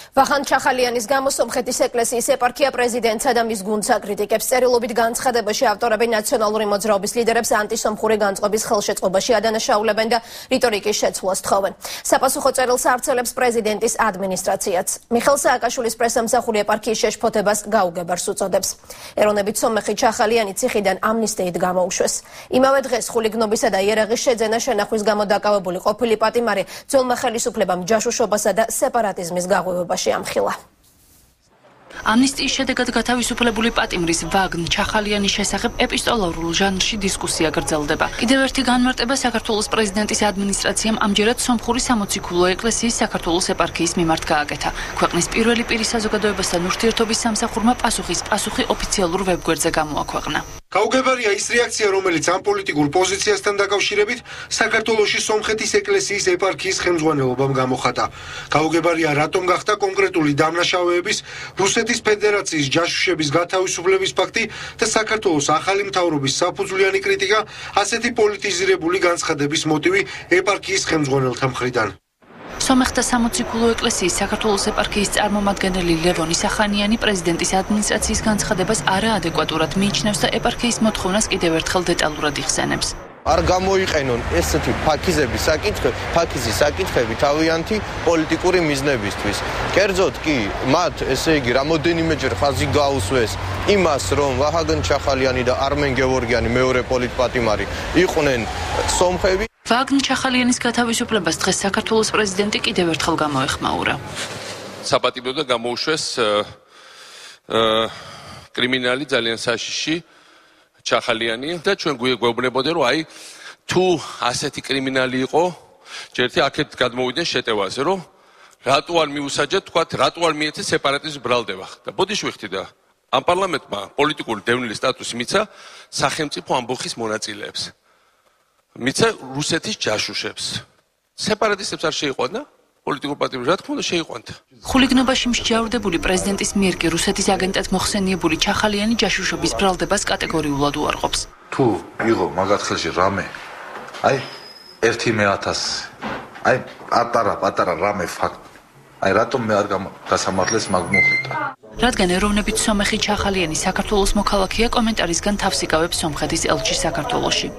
ვაჰაგნ ჩახალიანის გამო სომხეთის ეკლესიის ეპარქია პრეზიდენტსა და მის გუნდს აკრიტიკებს. წერილობით განცხადებაში ავტორები ნაციონალური მოძრაობის ლიდერებს ანტისომხური განწყობის ხელშეწყობაში ადანაშაულებენ და რიტორიკის შეცვლას სთხოვენ. საპასუხო წერილს ავრცელებს პრეზიდენტის ადმინისტრაციაც. მიხეილ სააკაშვილის პრეს-სამსახური ეპარქიის შეშფოთებას გაუგებარს უწოდებს. ეროვნებით სომეხი ჩახალიანი ციხიდან ამნისტიით გამოუშვეს. იმავე დღეს ხულიგნობისა და იერაღის შეძენა-შენახვის გამო დაკავებული ყოფილი პატიმარი ძველმა ხელისუფლებამ ჯაშუშობასა და სეპარატიზმის გაღვივებაში ამხილა. ამნისტიის შედეგად გათავისუფლებული პატიმრის ვაჰაგნ ჩახალიანის შესახებ ეპისტოლარულ ჟანრში დისკუსია გრძელდება. კიდევ ერთი განმარტება საქართველოს პრეზიდენტის ადმინისტრაციამ ამჯერად სომხური სამოციქულო ეკლესიის საქართველოს ეპარქიის მიმართ გააკეთა. ქვეყნის პირველი პირის საზოგადოებასთან ურთიერთობის სამსახურმა პასუხი ოფიციალურ ვებგვერდზე გამოაქვეყნა. გაუგებარია ის რეაქცია, რომელიც ამ პოლიტიკურ პოზიციასთან დაკავშირებით საქართველოში სომხეთის ეკლესიის ეპარქიის ხელმძღვანელობამ გამოხატა. გაუგებარია, რატომ გახდა კონკრეტული დამნაშავეების რუსეთის ფედერაციის ჯაშუშების გათავისუფლების ფაქტი და საქართველოს ახალი მთავრობის საფუძვლიანი კრიტიკა ასეთი პოლიტიზირებული განცხადების მოტივი ეპარქიის ხელმძღვანელთა მხრიდან. სომეხთა სამოციქულო ეკლესიის საქართველოს ეპარქიის წარმომადგენელი ლევონი სახანიანი პრეზიდენტის ადმინისტრაციის განცხადებას არაადეკვატურად მიიჩნევს და ეპარქიის მოთხოვნას კიდევ ერთხელ დეტალურად იხსენებს. არ გამოიყენონ ესეთი ფაქიზის საკითხები თავიანთი პოლიტიკური მიზნებისთვის. კერძოდ კი მათ ესე იგი რამოდენიმეჯერ ხაზი გაუსვეს იმას, რომ ვაჰაგნ ჩახალიანი და არმენ გევორგიანი მეორე პოლიტპატიმარი იყვნენ სომხები. ვაჰაგნ ჩახალიანის გათავისუფლებას დღეს საქართველოს პრეზიდენტი კიდევ ერთხელ გამოეხმაურა. საპატიმრო და გამოუშვეს კრიმინალი ძალიან საშიში ჩახალიანი და ჩვენ გვეუბნებოდა რომ აი თუ ასეთი კრიმინალი იყო ჯერთი აქეთ გადმოვიდნენ შეტევაზე რომ რატო არ მიუსაჯეთ თქვათ რატო არ მიეცეს სეპარატიზმის ბრალდება და ბოდიში ვიხდი და ამ პარლამენტმა პოლიტიკური დევნილის სტატუსი მიცა სახელმწიფო ამბოხის მონაწილეებს მიცა რუსეთის ჯაშუშებს სეპარატისტებს არ შეიყვანა პოლიტიკურ პატიმრს რა თქმა უნდა შეიყვანთ. ხულიგნობაში მსჯავრდებული პრეზიდენტის მიერ კი რუსეთის აგენტად მოხსენიებული ჩახალიანი ჯაშუშობის ბრალდებას კატეგორიულად უარყოფს. თუ იყო მაგათ ხელში რამე აი 1/1000 აი პატარა რამე ფაქტ აი რატომ მე არ გასამართლეს მაგ მოხდა. რადგან ეროვნებით სომეხი ჩახალიანი საქართველოს მოქალაქეა, კომენტარისგან თავს იკავებს სომხეთის ელჩი საქართველოში.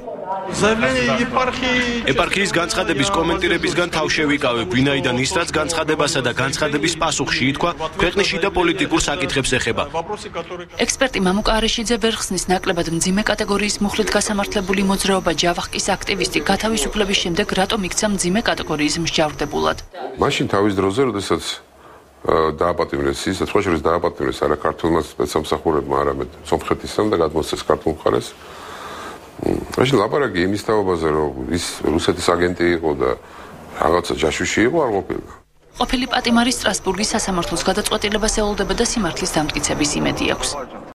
ეპარქიის განცხადების კომენტირებისგან თავ შევიკავებ, ვინაიდან ის რაც განცხადებასა და განცხადების პასუხში ითქვა, ქვეყნის შიდა პოლიტიკურ საკითხებს ეხება. ექსპერტი მამუკა არეშიძე ვერ ხსნის ნაკლებად მძიმე კატეგორიის მუხლით გასამართლებული მოძრაობა ჯავახკის აქტივისტი გათავისუფლების შემდეგ რატომ იქცა მძიმე კატეგორიის მსჯავრდებულად. მაშინ თავის დროზე, როდესაც დააპატიმრეს ის, სხვა შორის დააპატიმრეს არა ქართულმა პრეს-სამსახურებმა, არამედ სომხეთისამ და გადმოსცეს ქართულ მხარეს. მაშინ ლაპარაკი იმის თაობაზე, რომ ის რუსეთის აგენტი იყო და რაღაცა ჯაშუში იყო, არ ყოფილა. ყოფილი პატიმარი სტრასბურგის სასამართლოს გადაწყვეტილებას ეულდება და სიმართლის დამტკიცების იმედი აქვს.